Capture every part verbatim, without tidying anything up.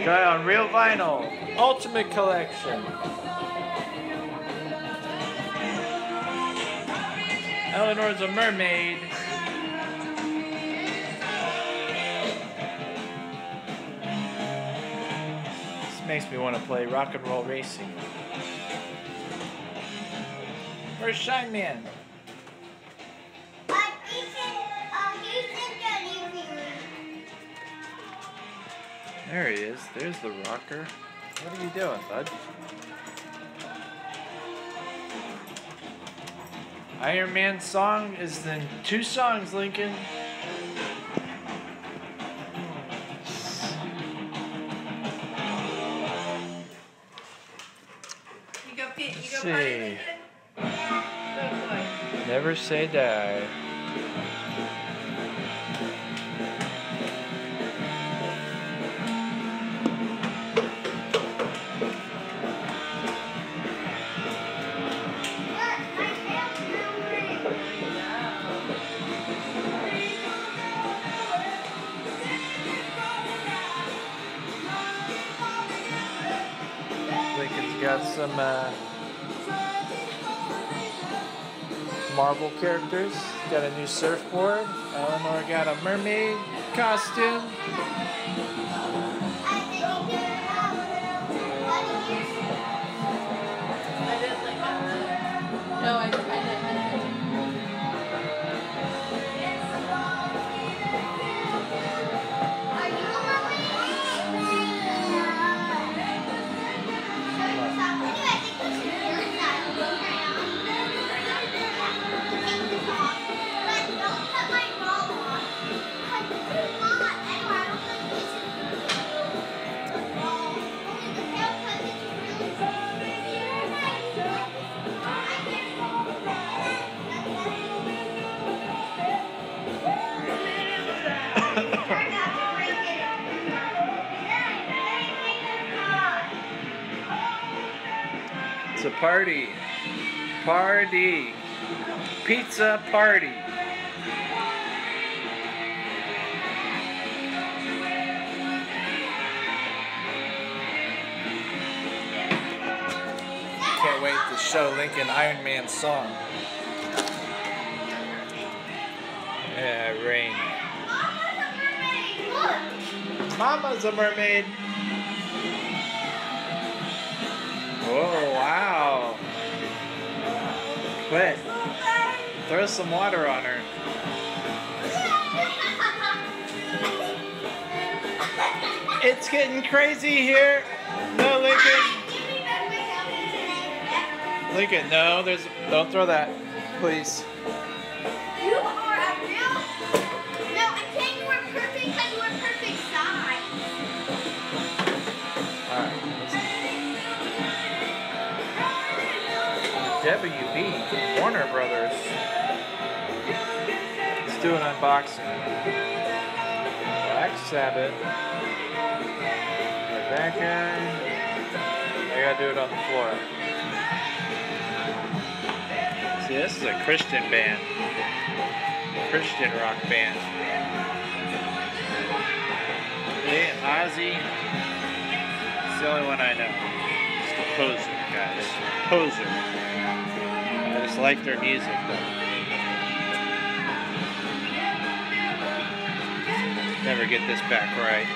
Try on real vinyl. Ultimate collection. Eleanor's a mermaid. This makes me want to play rock and roll racing. Where's Shine Man? There he is. There's the rocker. What are you doing, bud? Iron Man song is in two songs, Lincoln. You go pit. You Let's go see. party, Lincoln. Good boy. Never say die. Lincoln's got some uh, Marvel characters. Got a new surfboard. Eleanor got a mermaid costume. I didn't like that. No, I, I didn't. It's a party. Party. Pizza party. Can't wait to show Lincoln Iron Man song. Yeah, rain. Mama's a mermaid. Whoa, wow. Quit. Throw some water on her. It's getting crazy here. No, Lincoln. Lincoln, no, there's, don't throw that, please. You are a real. No, I think you were perfect because you were perfect size. Alright. W B, Warner Brothers. Let's do an unboxing. Black Sabbath. Like that guy. I gotta do it on the floor. See, this is a Christian band. Christian rock band. Hey, Ozzy. It's the only one I know. It's the Poser, guys. Poser. I just like their music, though. Never get this back right.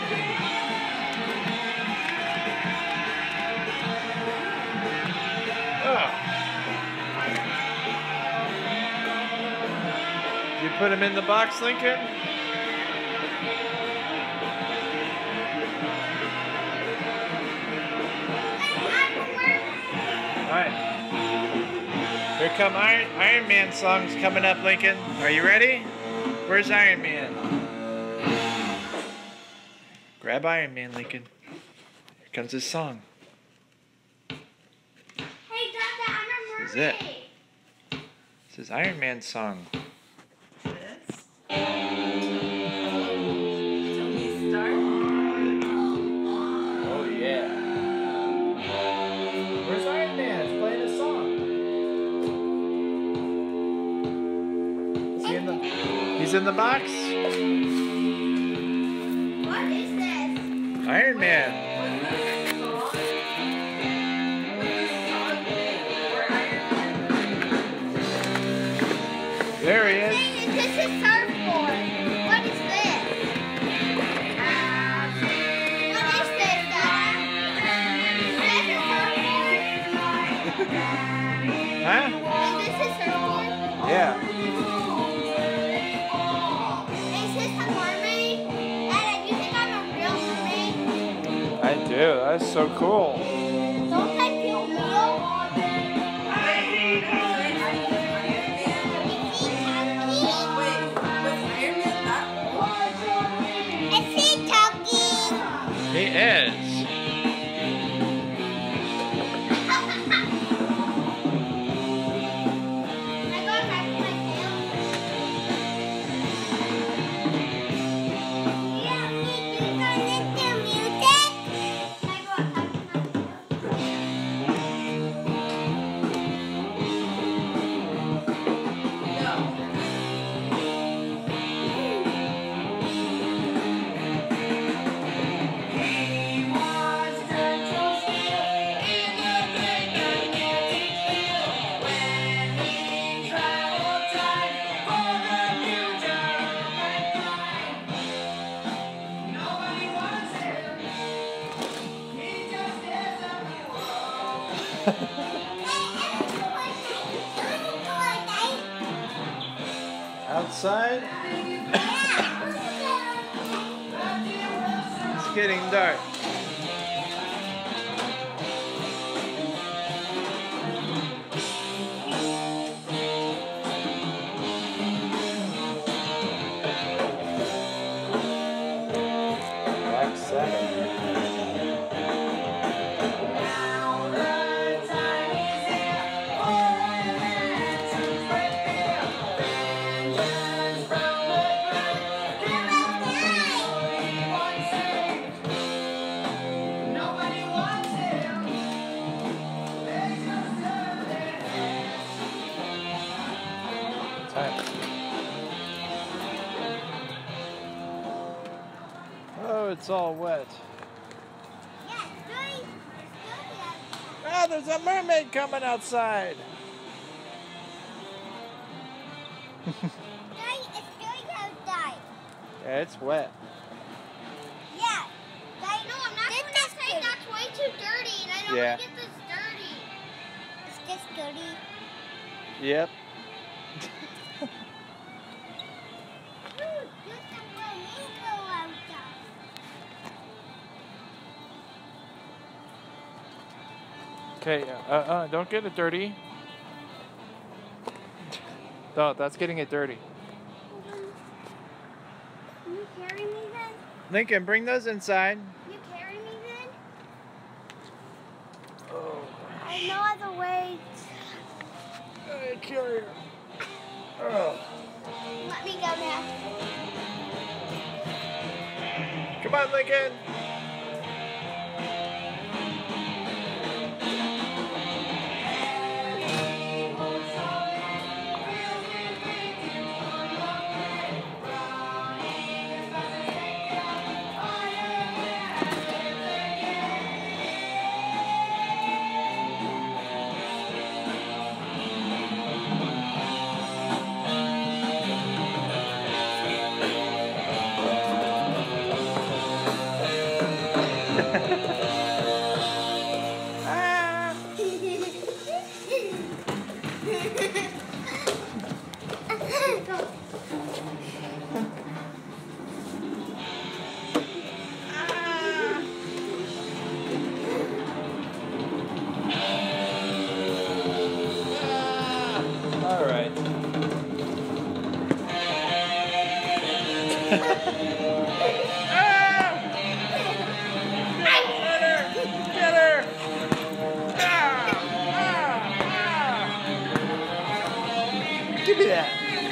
Oh. You put him in the box, Lincoln? Alright. Here come Iron, Iron Man songs coming up, Lincoln. Are you ready? Where's Iron Man? Grab Iron Man, Lincoln. Here comes his song. Hey, Dada, I'm a mermaid. This is it. This is Iron Man's song. This. Till we start. Oh yeah. Where's Iron Man? He's playing his song. Is he in the? He's in the box. What is this? Iron Man. What Huh? Is this his surfboard? Yeah. Is this a mermaid? Dad, do you think I'm a real mermaid? I do. That's so cool. Don't I feel real? Is he talking? He is. I got back to my tail. Yeah, me, you gonna listen to music? I got back to my tail. Outside, it's getting dark. Black Sabbath. Oh, it's all wet. Yeah, Scooty. Ah, there's a mermaid coming outside. Scooty, it's Scooty outside. Yeah, it's wet. Yeah. I know, I'm not going outside. That's way too dirty, and I don't Yeah. want to get this dirty. It's just dirty. Yep. Ooh, there's some flamingo outside. Okay, uh, uh, don't get it dirty. No, that's getting it dirty. Can you carry me then? Lincoln, bring those inside. Can you carry me then? Oh, I have no other way. I carry her. Oh. Let me go now. Come on, Lincoln. Ah. All right. Ah! Get her! Get her! Ah! Ah! Ah! Give me that.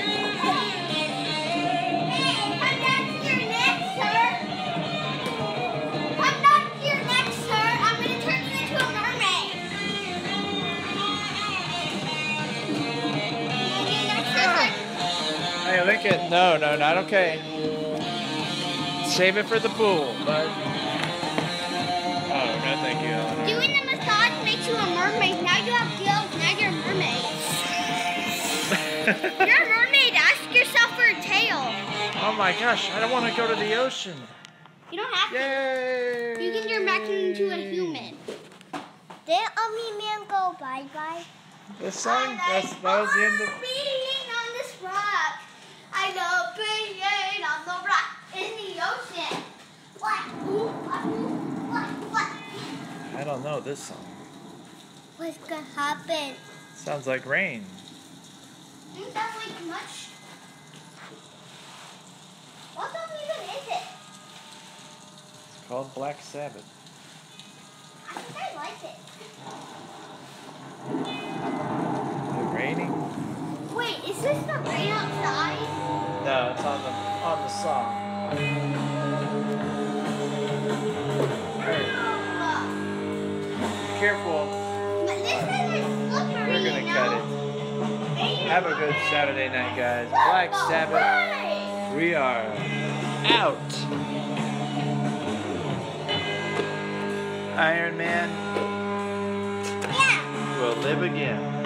Come down to your neck, sir. Come down to your neck, sir. I'm going to turn you into a mermaid. Maybe next time. Hey, Lincoln. No, no, not okay. Save it for the pool, bud. Oh, no, thank you, Eleanor. Doing the massage makes you a mermaid. Now you have gills. Now you're a mermaid. You're a mermaid. Ask yourself for a tail. Oh my gosh, I don't want to go to the ocean. You don't have to. Yay! You can turn back into a human. Did Ummy Man go bye-bye? This song, that's, that was the end of... being on this rock. I love being on the rock in the ocean. What? Ooh, what? Ooh, what? What? I don't know this song. What's gonna happen? Sounds like rain. Didn't that like much? What song even is it? It's called Black Sabbath. I think I like it. Is it raining? Wait, is this the rain outside? No, it's on the on the song. Be careful. But this is slippery. We're gonna you cut know? it. Have a good Saturday night, guys. Black Sabbath. We are out. Iron Man Yeah. will live again.